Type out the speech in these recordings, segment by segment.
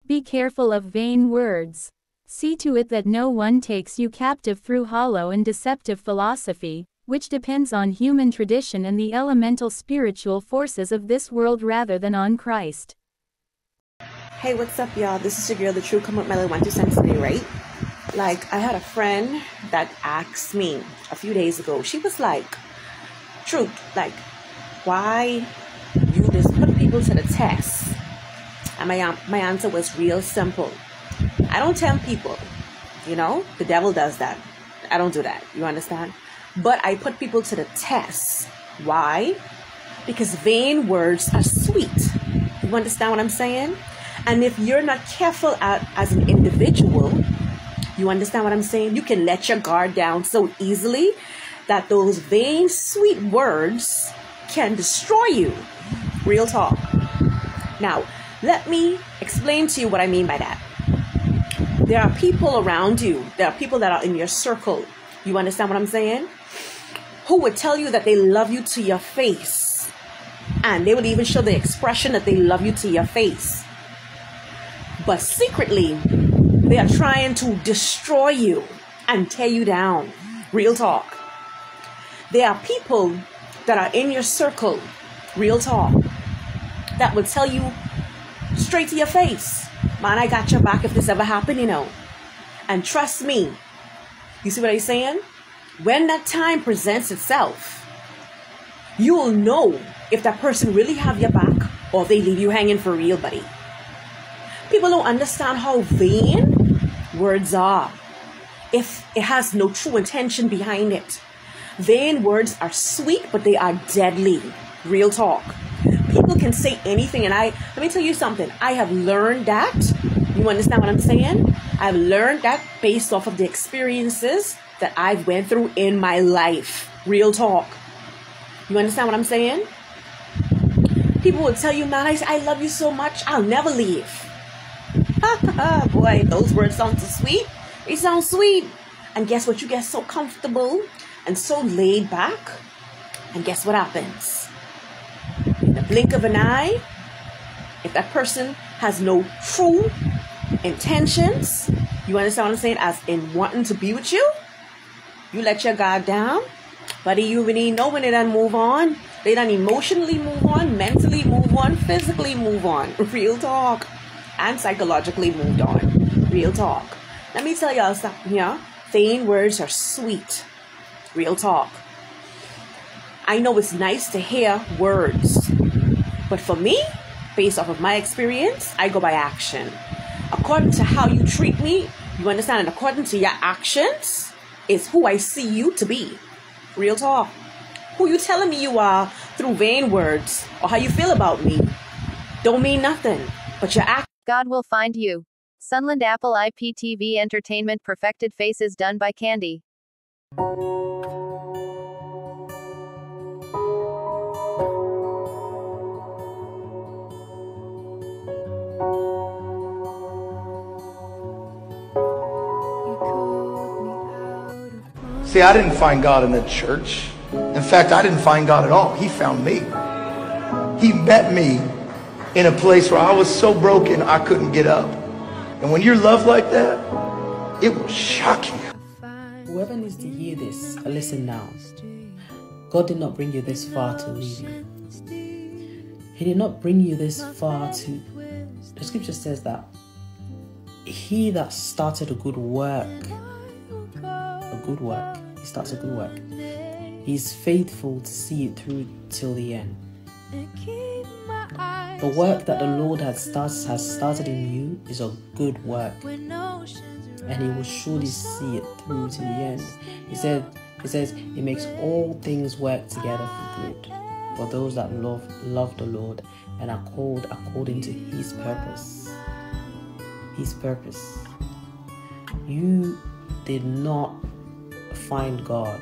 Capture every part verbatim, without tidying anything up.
Be careful of vain words. See to it that no one takes you captive through hollow and deceptive philosophy, which depends on human tradition and the elemental spiritual forces of this world rather than on Christ. Hey, what's up, y'all? This is your girl, The True. Come with my little one, two cents today, right? Like, I had a friend that asked me a few days ago. She was like, Truth, like, why you just put people to the test? And my, um, my answer was real simple. I don't tempt people, you know? The devil does that. I don't do that. You understand? But I put people to the test. Why? Because vain words are sweet. You understand what I'm saying? And if you're not careful at, as an individual, you understand what I'm saying? You can let your guard down so easily that those vain, sweet words can destroy you. Real talk. Now, let me explain to you what I mean by that. There are people around you. There are people that are in your circle. You understand what I'm saying? Who would tell you that they love you to your face. And they would even show the expression that they love you to your face. But secretly, they are trying to destroy you and tear you down. Real talk. There are people that are in your circle. Real talk. That will tell you straight to your face, man, I got your back if this ever happened, you know. And trust me, you see what I'm saying? When that time presents itself, you will know if that person really have your back or if they leave you hanging for real, buddy. People don't understand how vain words are if it has no true intention behind it. Vain words are sweet, but they are deadly. Real talk. People can say anything, and I let me tell you something. I have learned that. You understand what I'm saying? I've learned that based off of the experiences that I've went through in my life. Real talk. You understand what I'm saying? People will tell you, man, I, I love you so much, I'll never leave. Boy, those words sound so sweet. They sound sweet. And guess what? You get so comfortable and so laid back. And guess what happens? In the blink of an eye, if that person has no true intentions, you understand what I'm saying, as in wanting to be with you, you let your guard down, buddy, you really know when they done move on. They done emotionally move on, mentally move on, physically move on. Real talk. And psychologically moved on. Real talk. Let me tell y'all something here. Vain words are sweet. Real talk. I know it's nice to hear words, but for me, based off of my experience, I go by action. According to how you treat me, you understand, and according to your actions, is who I see you to be. Real talk. Who you telling me you are through vain words or how you feel about me don't mean nothing, but your action. God will find you. Sunland Apple I P T V Entertainment. Perfected Faces done by Candy. See, I didn't find God in the church. In fact, I didn't find God at all. He found me. He met me in a place where I was so broken I couldn't get up. And when you're loved like that, it will shock you. Whoever needs to hear this, listen now. God did not bring you this far to leave you. He did not bring you this far to... The scripture says that he that started a good work, a good work, he starts a good work, he's faithful to see it through till the end. The work that the Lord has started, has started in you is a good work, and he will surely see it through to the end. He said, he says, he makes all things work together for good for those that love love the Lord and are called according to his purpose. His purpose. You did not find God.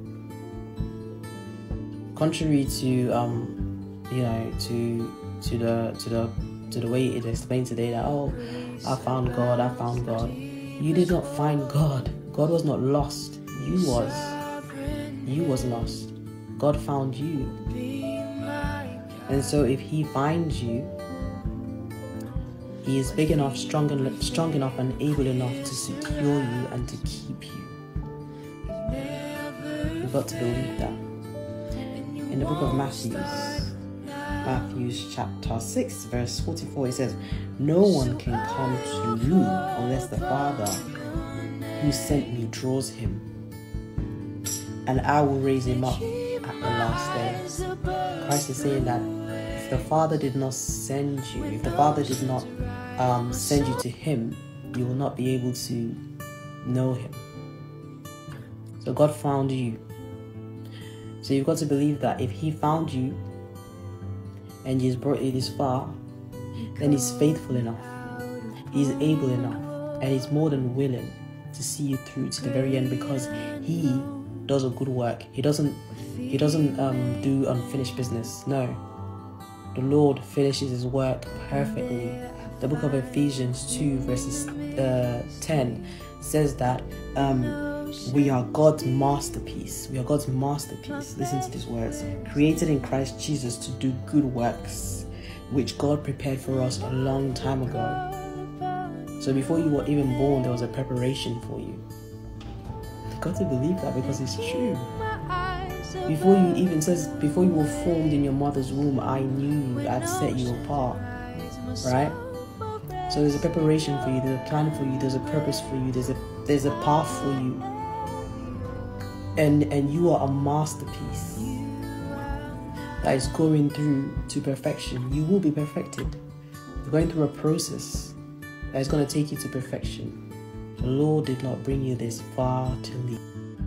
Contrary to um, you know, to to the to the to the way it explained today that, oh, I found God, I found God. You did not find God. God was not lost. You was. You was lost. God found you. And so if he finds you, He is big enough, strong, en- strong enough, and able enough to secure you and to keep you. You've got to believe that. In the book of Matthew, Matthew chapter six, verse forty-four, it says, "No one can come to you unless the Father who sent me draws him, and I will raise him up at the last day." Christ is saying that if the Father did not send you, if the Father did not um, send you to him, you will not be able to know him. So God found you. So you've got to believe that if he found you and he's brought you this far, then he's faithful enough, he's able enough, and he's more than willing to see you through to the very end, because he does a good work. He doesn't he doesn't um, do unfinished business. No, the Lord finishes his work perfectly. The book of Ephesians two verses uh, ten says that um, we are God's masterpiece. We are God's masterpiece. Listen to these words. Created in Christ Jesus to do good works, which God prepared for us a long time ago. So before you were even born, there was a preparation for you. You've got to believe that, because it's true. Before you even says, before you were formed in your mother's womb, I knew you. I'd set you apart. Right? So there's a preparation for you. There's a plan for you. There's a purpose for you. There's a there's a path for you. And and you are a masterpiece that is going through to perfection. You will be perfected. You're going through a process that is going to take you to perfection. The Lord did not bring you this far to leave.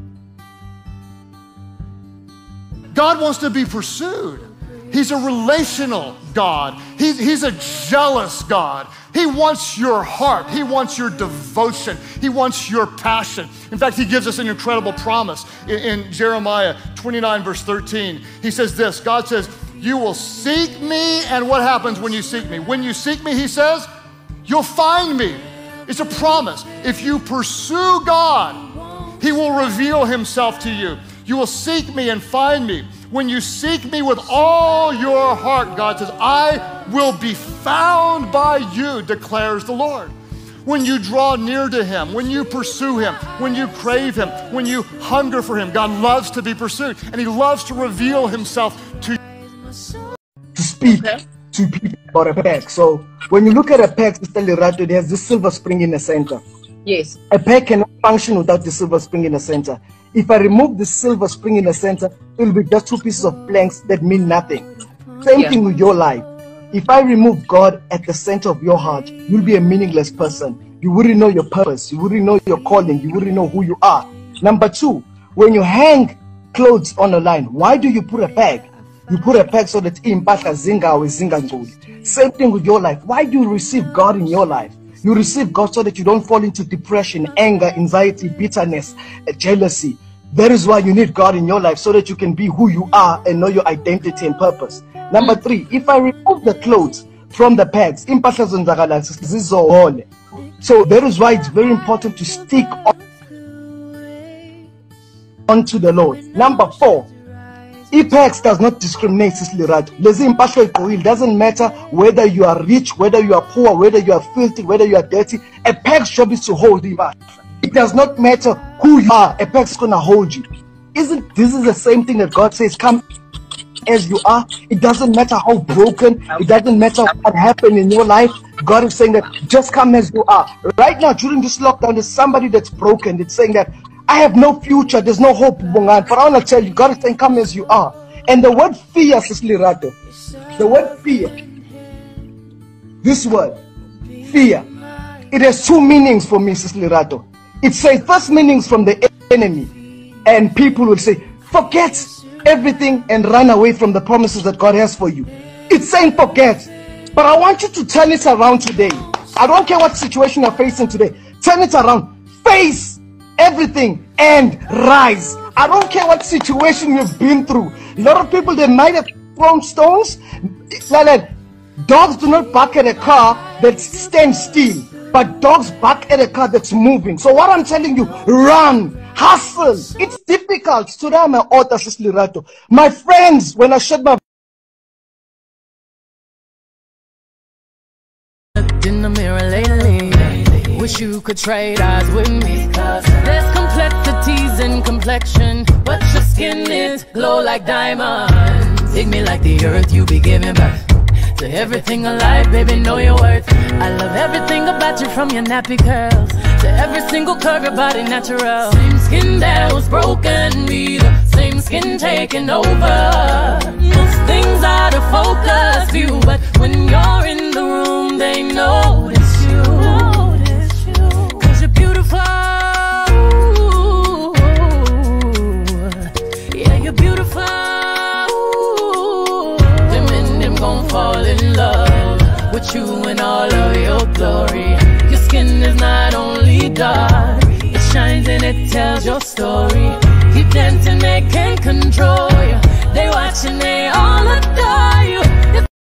God wants to be pursued. He's a relational God. He's, he's a jealous God. He wants your heart. He wants your devotion. He wants your passion. In fact, he gives us an incredible promise in, in Jeremiah twenty-nine, verse thirteen. He says this, God says, you will seek me, and what happens when you seek me? When you seek me, he says, you'll find me. It's a promise. If you pursue God, he will reveal himself to you. You will seek me and find me. When you seek me with all your heart, God says, I will be found by you, declares the Lord. When you draw near to him, when you pursue him, when you crave him, when you hunger for him, God loves to be pursued, and he loves to reveal himself to you. To speak okay. to people about a peg. So when you look at a peg, Sister Lerato, there's this silver spring in the center. Yes. A peg cannot function without the silver spring in the center. If I remove the silver spring in the center, it will be just two pieces of planks that mean nothing. Same yeah. thing with your life. If I remove God at the center of your heart, you'll be a meaningless person. You wouldn't know your purpose. You wouldn't know your calling. You wouldn't know who you are. Number two, when you hang clothes on a line, why do you put a peg? You put a peg so that impaka zinga or zinga nguli. Same thing with your life. Why do you receive God in your life? You receive God so that you don't fall into depression, anger, anxiety, bitterness, jealousy. That is why you need God in your life, so that you can be who you are and know your identity and purpose. Number three, if I remove the clothes from the pegs, so that is why it's very important to stick on onto the Lord. Number four, Ipex does not discriminate. It doesn't matter whether you are rich, whether you are poor, whether you are filthy, whether you are dirty. A peg's job is to hold you. It does not matter who you are. A peg's gonna hold you. Isn't this is the same thing that God says? Come as you are. It doesn't matter how broken. It doesn't matter what happened in your life. God is saying that just come as you are. Right now, during this lockdown, there's somebody that's broken. It's saying that I have no future, there's no hope, but I want to tell you, God is saying, come as you are. And the word fear, Sister Lerato, the word fear, this word, fear, it has two meanings for me, Sister Lerato. It says first meanings from the enemy, and people will say, forget everything and run away from the promises that God has for you. It's saying forget, but I want you to turn it around today. I don't care what situation you're facing today. Turn it around. Face everything and rise. I don't care what situation you've been through. A lot of people, they might have thrown stones. Like, dogs do not bark at a car that stands still, but dogs bark at a car that's moving. So what I'm telling you, run, hustle. It's difficult. Today I'm an author, Sister Lerato. My friends, when I shut my Wish you could trade eyes with me. There's complexities in complexion, but your skin is glow like diamonds. Dig me like the earth, you be giving birth to everything alive, baby, know your worth. I love everything about you, from your nappy curls to every single curve, your body natural. Same skin that was broken, be the same skin taking over. Most things out of focus view, but when you're in the room, they notice you. Cause you're beautiful. Yeah, you're beautiful. Women, them gon' fall in love with you in all of your glory. Your skin is not only dark, it shines and it tells your story. You dance and they can't control you. They watch and they all adore